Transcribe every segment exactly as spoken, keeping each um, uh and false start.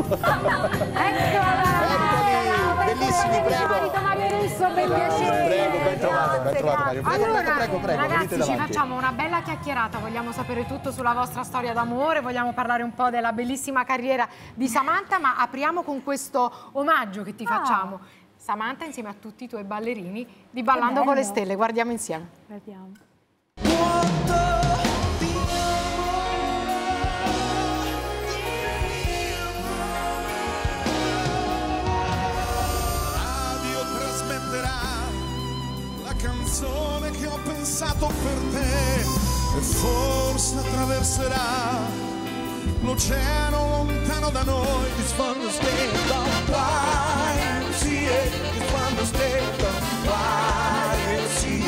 Bellissimi, prego. Ben piacere. Prego, ben trovato, ben trovato Mario. Prego, Allora, prego, prego, prego. ragazzi, ci facciamo una bella chiacchierata, vogliamo sapere tutto sulla vostra storia d'amore, vogliamo parlare un po' della bellissima carriera di Samantha, ma apriamo con questo omaggio che ti Ah. facciamo. Samantha insieme a tutti i tuoi ballerini di Ballando con le Stelle, guardiamo insieme. Guardiamo. La canzone che ho pensato per te e forse attraverserà l'oceano lontano da noi. This one will stay the why see it. This one will stay the why see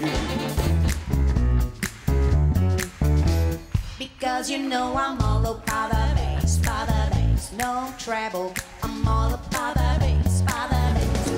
it. Because you know I'm all about the bass, by the bass, no treble. I'm all about the bass, by the bass.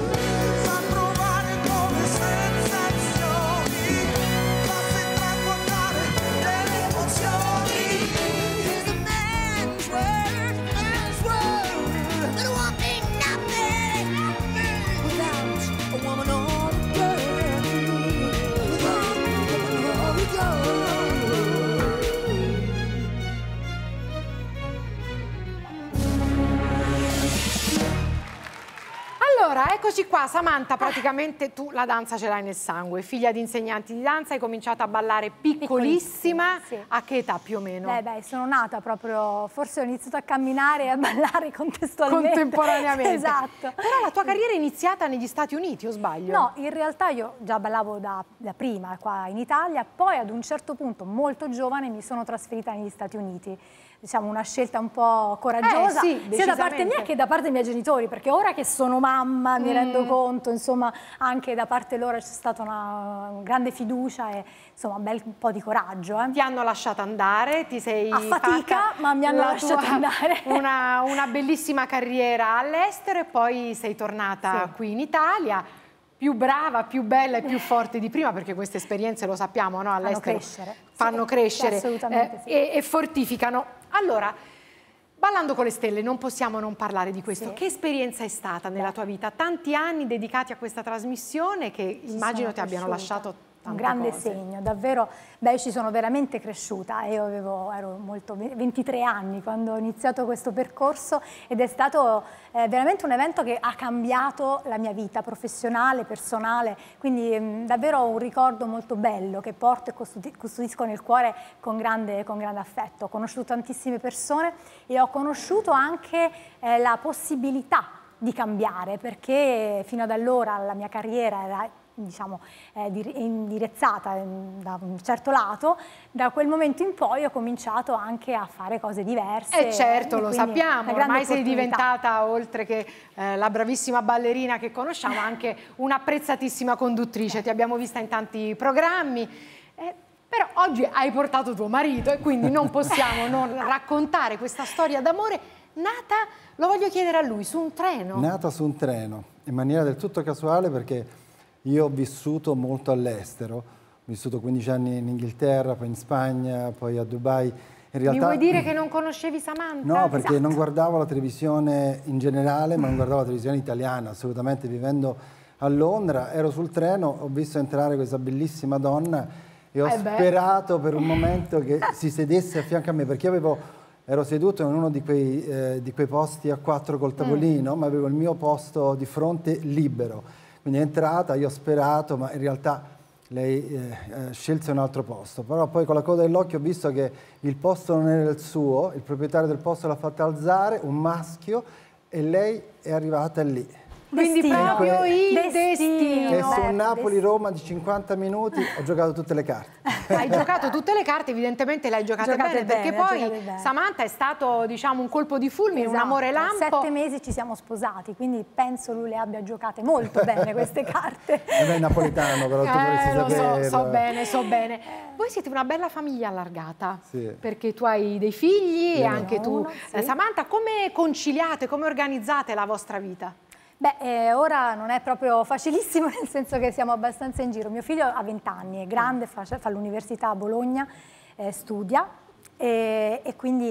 Allora, eccoci qua, Samantha, praticamente tu la danza ce l'hai nel sangue, figlia di insegnanti di danza, hai cominciato a ballare piccolissima, sì. A che età più o meno? Beh, beh, sono nata proprio, forse ho iniziato a camminare e a ballare contestualmente. Contemporaneamente. Esatto. Però la tua carriera è iniziata negli Stati Uniti, o sbaglio? No, in realtà io già ballavo da, da prima qua in Italia, poi ad un certo punto, molto giovane, mi sono trasferita negli Stati Uniti. Diciamo una scelta un po' coraggiosa, eh, sì, sia da parte mia che da parte dei miei genitori, perché ora che sono mamma mi mm. rendo conto, insomma, anche da parte loro c'è stata una grande fiducia e insomma un bel po' di coraggio. Eh. Ti hanno lasciato andare, ti sei a fatica, ma mi hanno lasciato tua, andare. Una, una bellissima carriera all'estero e poi sei tornata sì. qui in Italia. Più brava, più bella e più forte di prima, perché queste esperienze lo sappiamo, no? All'estero fanno crescere, fanno sì, crescere assolutamente, eh, sì. e, e fortificano. Allora, Ballando con le Stelle, non possiamo non parlare di questo. Sì. Che esperienza è stata nella Beh. tua vita? Tanti anni dedicati a questa trasmissione che Ci immagino ti abbiano cresciuta. lasciato un grande cose. segno, davvero. Beh, ci sono veramente cresciuta. Io avevo, ero molto, ventitré anni quando ho iniziato questo percorso ed è stato eh, veramente un evento che ha cambiato la mia vita professionale, personale, quindi mh, davvero un ricordo molto bello che porto e custodisco nel cuore con grande, con grande affetto. Ho conosciuto tantissime persone e ho conosciuto anche eh, la possibilità di cambiare, perché fino ad allora la mia carriera era diciamo eh, indirizzata da un certo lato. Da quel momento in poi ho cominciato anche a fare cose diverse. Eh certo, e lo sappiamo, ormai sei diventata, oltre che eh, la bravissima ballerina che conosciamo, anche un'apprezzatissima conduttrice, ti abbiamo vista in tanti programmi, eh, però oggi hai portato tuo marito e quindi non possiamo non raccontare questa storia d'amore nata, lo voglio chiedere a lui, su un treno. Nata su un treno, in maniera del tutto casuale, perché io ho vissuto molto all'estero, ho vissuto quindici anni in Inghilterra, poi in Spagna, poi a Dubai. In realtà, mi vuoi dire che non conoscevi Samantha? No, perché esatto. non guardavo la televisione in generale, ma non guardavo la televisione italiana, assolutamente. Vivendo a Londra, ero sul treno, ho visto entrare questa bellissima donna e ho eh sperato per un momento che si sedesse a fianco a me, perché io avevo, ero seduto in uno di quei, eh, di quei posti a quattro col tavolino, mm. ma avevo il mio posto di fronte libero. Quindi è entrata, io ho sperato, ma in realtà lei eh, scelse un altro posto. Però poi con la coda dell'occhio ho visto che il posto non era il suo, il proprietario del posto l'ha fatta alzare, un maschio, e lei è arrivata lì. Quindi destino. proprio il destino. E su un Napoli-Roma di cinquanta minuti ho giocato tutte le carte. Hai giocato tutte le carte, evidentemente le hai giocate, giocate bene, bene, perché poi bene. Samantha è stato, diciamo, un colpo di fulmine, esatto. un amore lampo. Sette mesi ci siamo sposati, quindi penso lui le abbia giocate molto bene queste carte. Non è napoletano, però tu eh, dovresti lo saperlo. so, so bene, so bene. Voi siete una bella famiglia allargata, sì. perché tu hai dei figli Io e no. anche tu. Uno, sì. eh, Samantha, come conciliate, come organizzate la vostra vita? Beh, eh, ora non è proprio facilissimo, nel senso che siamo abbastanza in giro. Mio figlio ha venti anni, è grande, fa, fa l'università a Bologna, eh, studia e, e quindi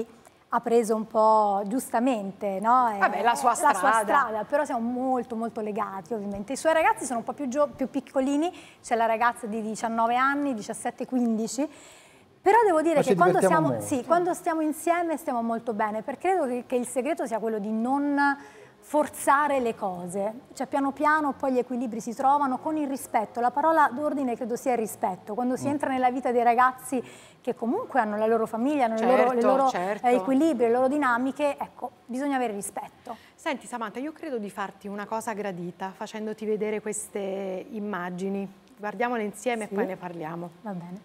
ha preso un po' giustamente, no? Vabbè, la sua strada. La sua strada, però siamo molto molto legati ovviamente. I suoi ragazzi sono un po' più, più piccolini, c'è la ragazza di diciannove anni, diciassette quindici, però devo dire Ma che quando, siamo, divertiamo sì, quando stiamo insieme stiamo molto bene, perché credo che, che il segreto sia quello di non forzare le cose, cioè piano piano poi gli equilibri si trovano con il rispetto. La parola d'ordine credo sia il rispetto. Quando si entra nella vita dei ragazzi che comunque hanno la loro famiglia, hanno certo, le loro, le loro certo. eh, equilibri, le loro dinamiche, ecco, bisogna avere rispetto. Senti Samantha, io credo di farti una cosa gradita facendoti vedere queste immagini. Guardiamole insieme Sì. e poi ne parliamo. Va bene.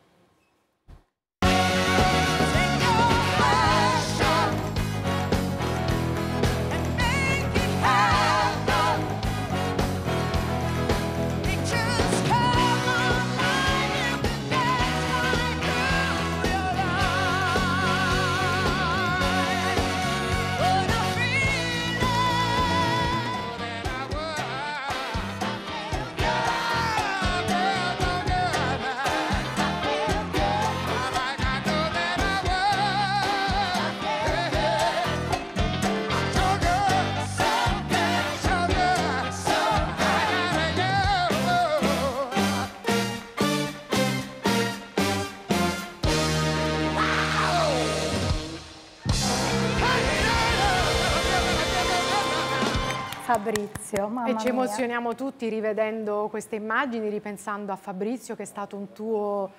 Fabrizio, mamma E ci mia. emozioniamo tutti rivedendo queste immagini, ripensando a Fabrizio che è stato un tuo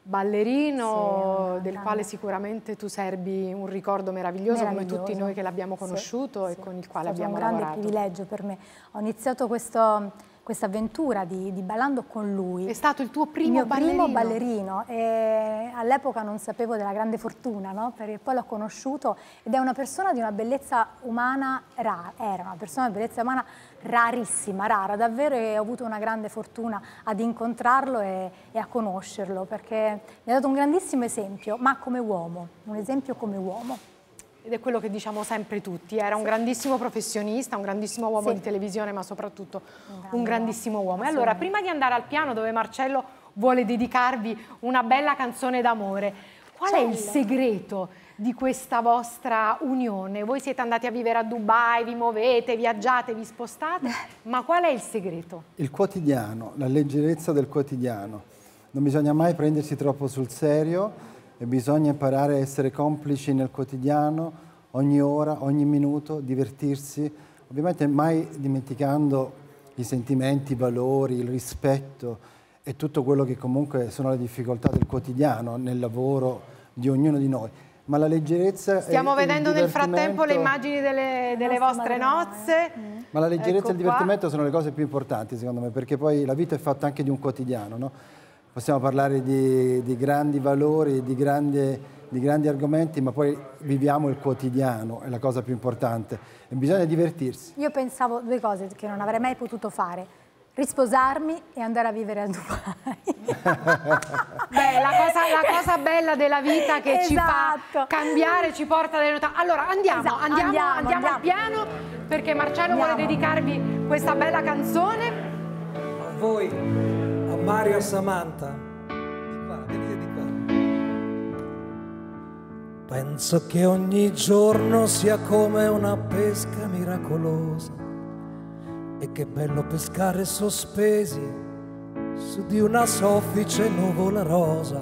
ballerino, Sì, del grande. quale sicuramente tu serbi un ricordo meraviglioso, come Meraviglioso. tutti noi che l'abbiamo Sì, conosciuto e sì. con il quale È stato abbiamo un grande lavorato. privilegio per me. Ho iniziato questo, questa avventura di, di ballando con lui. È stato il tuo primo il mio ballerino? primo ballerino e all'epoca non sapevo della grande fortuna, no? Perché poi l'ho conosciuto ed è una persona di una bellezza umana rara, era una persona di bellezza umana rarissima, rara, davvero, e ho avuto una grande fortuna ad incontrarlo e, e a conoscerlo, perché mi ha dato un grandissimo esempio, ma come uomo, un esempio come uomo. Ed è quello che diciamo sempre tutti, era un grandissimo professionista, un grandissimo uomo Sì. di televisione, ma soprattutto Un grande un grandissimo uomo, uomo. E allora, prima di andare al piano dove Marcello vuole dedicarvi una bella canzone d'amore, qual è il Cello. segreto di questa vostra unione? Voi siete andati a vivere a Dubai, vi muovete, viaggiate, vi spostate, ma qual è il segreto? Il quotidiano, la leggerezza del quotidiano. Non bisogna mai prendersi troppo sul serio e bisogna imparare a essere complici nel quotidiano, ogni ora, ogni minuto, divertirsi, ovviamente mai dimenticando i sentimenti, i valori, il rispetto e tutto quello che comunque sono le difficoltà del quotidiano, nel lavoro di ognuno di noi. Ma la leggerezza Stiamo e il vedendo nel frattempo le divertimento- immagini delle, delle nostre vostre madrone. nozze. Ma la leggerezza Ecco e il qua. divertimento sono le cose più importanti secondo me, perché poi la vita è fatta anche di un quotidiano, no? Possiamo parlare di, di grandi valori, di grandi, di grandi argomenti, ma poi viviamo il quotidiano, è la cosa più importante. E bisogna divertirsi. Io pensavo due cose che non avrei mai potuto fare: risposarmi e andare a vivere a Dubai. Beh, la cosa, la cosa bella della vita che ci fa Esatto. cambiare, ci porta delle novità. Allora andiamo, Esatto, andiamo, andiamo, andiamo al andiamo. piano, perché Marcello Andiamo. vuole dedicarvi questa bella canzone. A voi, a Mario e a Samantha. Di qua, venite di qua. Penso che ogni giorno sia come una pesca miracolosa. E che bello pescare sospesi su di una soffice nuvola rosa.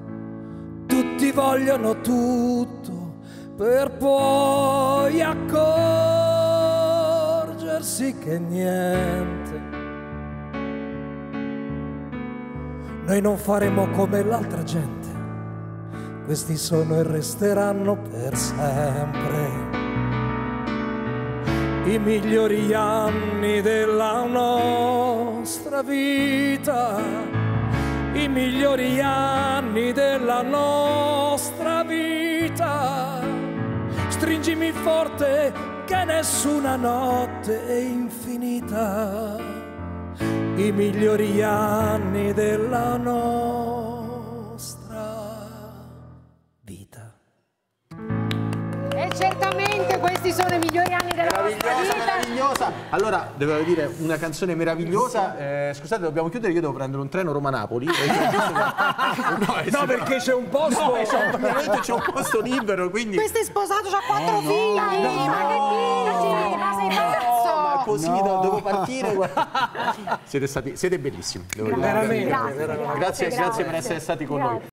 Tutti vogliono tutto per poi accorgersi che niente. Noi non faremo come l'altra gente, questi sono e resteranno per sempre i migliori anni della nostra vita, i migliori anni della nostra vita. Stringimi forte che nessuna notte è infinita, i migliori anni della nostra vita. E certamente questi sono i migliori anni della vostra Meravigliosa, vita. meravigliosa. Allora, devo dire una canzone meravigliosa. Eh, scusate, dobbiamo chiudere, io devo prendere un treno Roma-Napoli. No, No, perché c'è un posto. No, c'è un, ovviamente c'è un posto libero, quindi... Questo è sposato, c'ha quattro no, figli. no, ma che dici? Ma sei pazzo? Ma così No. no, devo partire. guarda. Siete stati, siete bellissimi. Devo dire. Veramente, Grazie, veramente. Grazie, grazie per grazie. essere stati con noi.